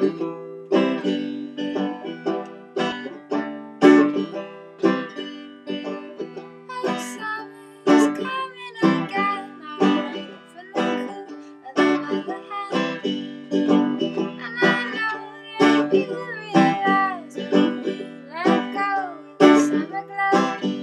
Summer's coming again. I'm waiting for the cool of the mother hen. And I know that you realize when you let go of the summer glow.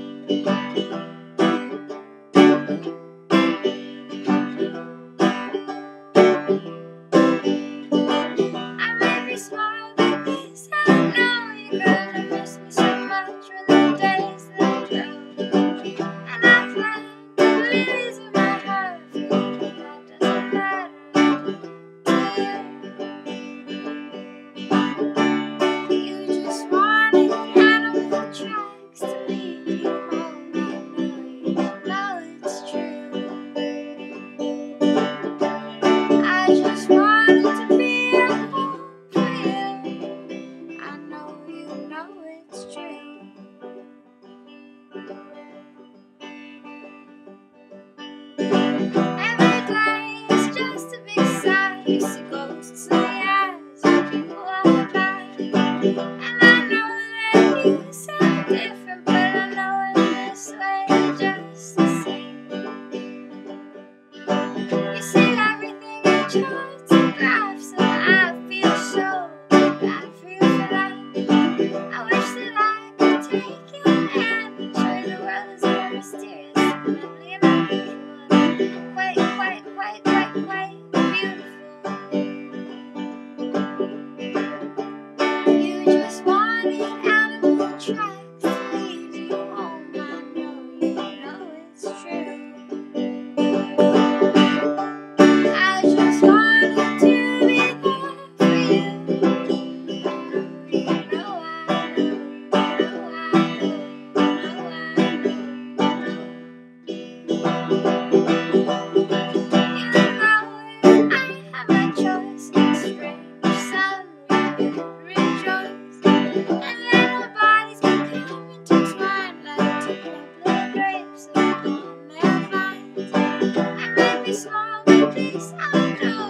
I may be small, but this I know you're gonna miss me so much when the days that grow. And I plant the lilies in my heart for you, but that doesn't matter to you. You just wanted animal tracks to lead you home. I know it's true. I just wanted to be a home for you. I know you know it's true. Every day is just a big sigh. You see ghosts in the eyes of people walk by. And I know that you sound different, but I know in this way you're just the same. You see everything in charts and graphs, and I feel so bad for you for that. I wish that I could take your hand and show you the world is more mysterious than we imagined. Quite beautiful. You just wanted animal tracks to lead you home. I know it's true. I just wanted to be there for you. I know if I had my choice in spring, sun, we could rejoice. And little bodies could come into twine like two little grapes upon their vines. I might be small, but this I know